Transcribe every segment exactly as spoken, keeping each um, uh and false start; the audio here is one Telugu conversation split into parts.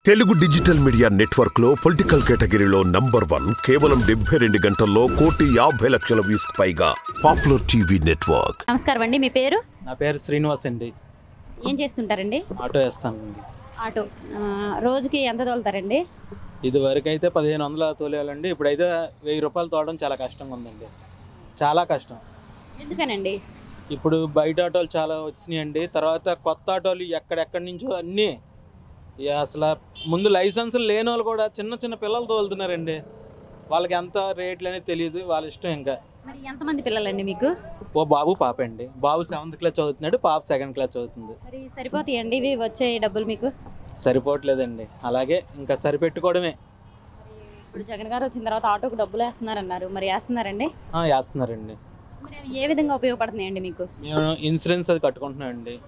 తెలుగు డిజిటల్ మీడియా నెట్వర్క్ లో పొలిటికల్ కేటగిరీలో నంబర్ వన్ కేవలం డెబ్బై రెండు గంటల్లో కోటి యాభై లక్షల వ్యూస్ పైగా పాపులర్ టీవీ నెట్వర్క్. నమస్కారం అండి, మీ పేరు? నా పేరు శ్రీనివాస్ అండి. ఏం చేస్తుంటారండి? ఆటో వేస్తానండి. ఆటో రోజుకి ఎంత తోలుతారండి? ఇది వరకు అయితే పదిహేను వందల తోలేయాలండి. ఇప్పుడైతే వెయ్యి రూపాయలు తోవడం చాలా కష్టంగా ఉందండి, చాలా కష్టం. ఎందుకనండి? ఇప్పుడు బయట ఆటోలు చాలా వచ్చినాయండి. తర్వాత కొత్త ఆటోలు ఎక్కడెక్కడి నుంచో అన్నీ అసలు ముందు లైసెన్సులు లేని వాళ్ళు కూడా చిన్న చిన్న పిల్లలు తోలుతున్నారండి. వాళ్ళకి ఎంత రేట్లు అనేది తెలియదు, వాళ్ళ ఇష్టం. ఇంకా మరి ఎంతమంది పిల్లలండి మీకు? ఓ బాబు పాప అండి. బాబు సెవెంత్ క్లాస్ చదువుతున్నాడు, పాప సెకండ్ క్లాస్ చదువుతుంది. మరి సరిపోతాయండి ఇవి వచ్చే డబ్బులు మీకు? సరిపోవట్లేదండి, అలాగే ఇంకా సరిపెట్టుకోవడమే. ఇప్పుడు జగన్ గారు వచ్చిన తర్వాత ఆటోకు డబ్బులు వేస్తున్నారన్నారు, మరి వేస్తున్నారండి? వేస్తున్నారండి. మరి ఏ విధంగా ఉపయోగపడుతున్నాయండి మీకు? మేము ఇన్సూరెన్స్ అది కట్టుకుంటున్నామండి.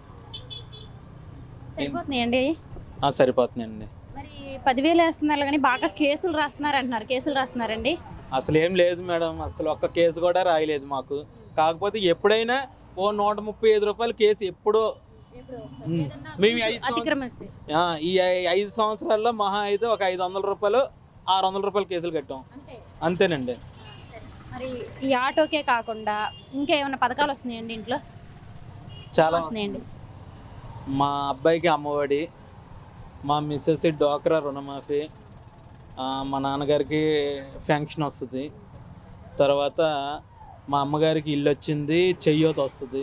సరిపోతున్నాయండి? సరిపోతున్నాయండి. మరి పదివేలు వేస్తున్నారు కానీ బాగా కేసులు రాస్తున్నారు అంటున్నారు, కేసులు రాస్తున్నారండి? అసలు ఏం లేదు మేడం, అసలు ఒక్క కేసు కూడా రాయలేదు మాకు. కాకపోతే ఎప్పుడైనా ఓ నూట ముప్పై ఐదు రూపాయల కేసు ఎప్పుడో మేము ఈ ఐదు సంవత్సరాల్లో మహా అయితే ఒక ఐదు వందల రూపాయలు ఆరు వందల రూపాయల కేసులు కట్టాం, అంతేనండి. మరి ఈ ఆటోకే కాకుండా ఇంకా ఏమైనా పథకాలు వస్తున్నాయండి ఇంట్లో? చాలా వస్తున్నాయండి. మా అబ్బాయికి అమ్మఒడి, మా మిస్సెస్ డ్వాక్రా రుణమాఫీ, మా నాన్నగారికి ఫెన్షన్ వస్తుంది, తర్వాత మా అమ్మగారికి ఇల్లు వచ్చింది, చెయ్యోత వస్తుంది.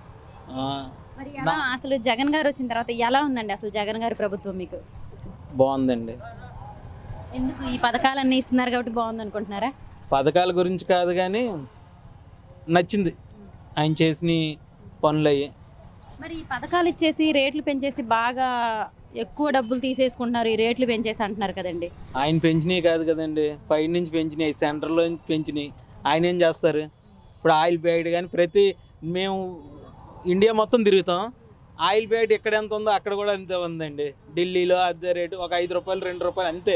మరి ఎలా అసలు జగన్ గారు వచ్చిన తర్వాత ఎలా ఉందండి అసలు జగన్ గారి ప్రభుత్వం మీకు? బాగుందండి. ఎందుకు ఈ పథకాలన్నీ ఇస్తున్నారు కాబట్టి బాగుంది అనుకుంటున్నారా? పథకాల గురించి కాదు కానీ నచ్చింది ఆయన చేసిన పనులు అయ్యి. మరి ఈ పథకాలు ఇచ్చేసి రేట్లు పెంచేసి బాగా ఎక్కువ డబ్బులు తీసేసుకుంటున్నారు, ఈ రేట్లు పెంచేసి అంటున్నారు కదండి. ఆయన పెంచినవి కాదు కదండి, పై నుంచి పెంచినాయి, సెంటర్లో నుంచి పెంచినాయి. ఆయన ఏం చేస్తారు? ఇప్పుడు ఆయిల్ ప్యాకెట్ కానీ ప్రతి మేము ఇండియా మొత్తం తిరుగుతాం, ఆయిల్ ప్యాకెట్ ఎక్కడ ఎంత ఉందో అక్కడ కూడా అంతే ఉందండి. ఢిల్లీలో అదే రేటు, ఒక ఐదు రూపాయలు రెండు రూపాయలు అంతే.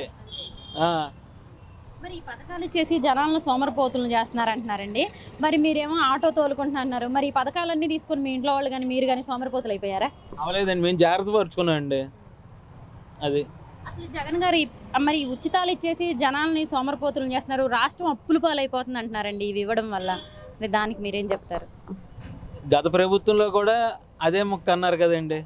మరి ఈ పథకాలు ఇచ్చేసి జనాలను సోమరపోతులను చేస్తున్నారు అంటున్నారండి. మరి మీరేమో ఆటో తోలుకుంటున్నారు, మరి ఈ పథకాలన్నీ తీసుకొని మీ ఇంట్లో వాళ్ళు కానీ మీరు కానీ సోమరపోతులు అయిపోయారా? అవలేదండి, మేము జాగ్రత్త పరుచుకున్నామండి. అది అసలు జగన్ గారు మరి ఉచితాలు ఇచ్చేసి జనాల్ని సోమరపోతులను చేస్తున్నారు, రాష్ట్రం అప్పుల పాలైపోతుంది అంటున్నారండి ఇవి ఇవ్వడం వల్ల. మరి దానికి మీరేం చెప్తారు? గత ప్రభుత్వంలో కూడా అదే ముక్క అన్నారు కదండి,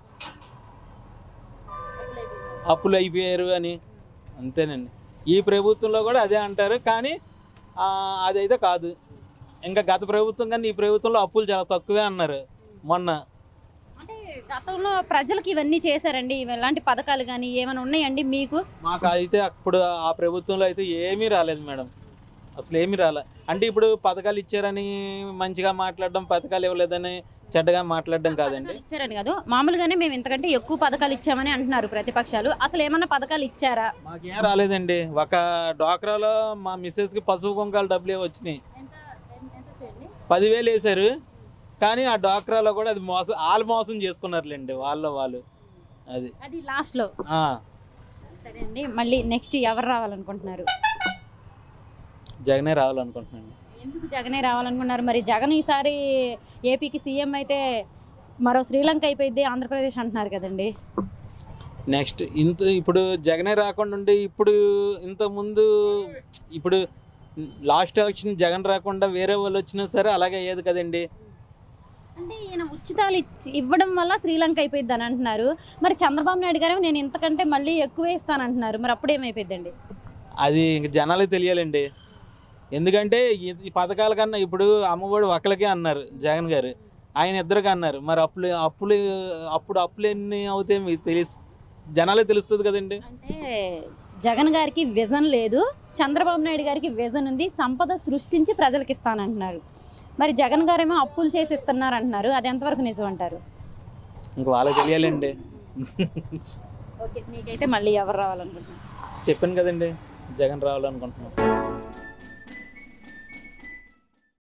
అప్పులు అయిపోయారు అని. అంతేనండి, ఈ ప్రభుత్వంలో కూడా అదే అంటారు కానీ అదైతే కాదు. ఇంకా గత ప్రభుత్వం కానీ ఈ ప్రభుత్వంలో అప్పులు చాలా తక్కువే అన్నారు మొన్న. అంటే గతంలో ప్రజలకు ఇవన్నీ చేశారండి, ఇలాంటి పథకాలు కానీ ఏమైనా ఉన్నాయండి మీకు? మాకు అయితే అప్పుడు ఆ ప్రభుత్వంలో అయితే ఏమీ రాలేదు మేడం, అసలు ఏమీ రాలే. అంటే ఇప్పుడు పథకాలు ఇచ్చారని మంచిగా మాట్లాడడం, పథకాలు ఇవ్వలేదని చెడ్డగా మాట్లాడడం కాదండి. ఇచ్చారని కాదు, మామూలుగానే మేము ఇంతకంటే ఎక్కువ పథకాలు ఇచ్చామని అంటున్నారు ప్రతిపక్షాలు. అసలు ఏమన్నా పథకాలు ఇచ్చారా? మాకేం రాలేదండి. ఒక డ్వాక్రాలో మా మిస్సెస్కి పసుపు కుంకాలు డబ్బులే వచ్చినాయి, పదివేలు వేశారు. కానీ ఆ డ్వాక్రాలో కూడా అది మోసం, వాళ్ళు మోసం చేసుకున్నారులేండి వాళ్ళ వాళ్ళు. అది అది లాస్ట్లో. సరే అండి, మళ్ళీ నెక్స్ట్ ఎవరు రావాలనుకుంటున్నారు? జగనే రావాలనుకుంటున్నాను. ఎందుకు జగనే రావాలనుకున్నారు? మరి జగన్ ఈసారి ఏపీకి సీఎం అయితే మరో శ్రీలంక అయిపోయింది ఆంధ్రప్రదేశ్ అంటున్నారు కదండి. నెక్స్ట్ ఇంత ఇప్పుడు జగనే రాకుండా ఉండి ఇప్పుడు ఇంతకుముందు ఇప్పుడు లాస్ట్ ఎలక్షన్ జగన్ రాకుండా వేరే వాళ్ళు వచ్చినా సరే అలాగే అయ్యేది కదండి. అంటే ఈయన ఉచితాలు ఇచ్చి ఇవ్వడం వల్ల శ్రీలంక అయిపోయింది అని అంటున్నారు. మరి చంద్రబాబు నాయుడు గారు నేను ఇంతకంటే మళ్ళీ ఎక్కువ ఇస్తానంటున్నారు, మరి అప్పుడు ఏమైపోయిందండి? అది ఇంక జనాలకు తెలియాలండి. ఎందుకంటే ఈ పథకాల కన్నా ఇప్పుడు అమ్మఒడి ఒకరికే అన్నారు జగన్ గారు, ఆయన ఇద్దరికి అన్నారు. మరి అప్పులు అప్పులు అప్పుడు అప్పులు ఎన్ని అవుతాయి మీకు తెలుసు, జనాలే తెలుస్తుంది కదండి. అంటే జగన్ గారికి విజన్ లేదు, చంద్రబాబు నాయుడు గారికి విజన్ ఉంది, సంపద సృష్టించి ప్రజలకు ఇస్తానంటున్నారు. మరి జగన్ గారేమో అప్పులు చేసి ఇస్తున్నారు అంటున్నారు, అది ఎంతవరకు నిజం అంటారు? ఇంక వాళ్ళకి తెలియాలండి. ఓకే, మీకైతే మళ్ళీ ఎవరు రావాలనుకుంటున్నారు? చెప్పాను కదండి, జగన్ రావాలనుకుంటున్నాను.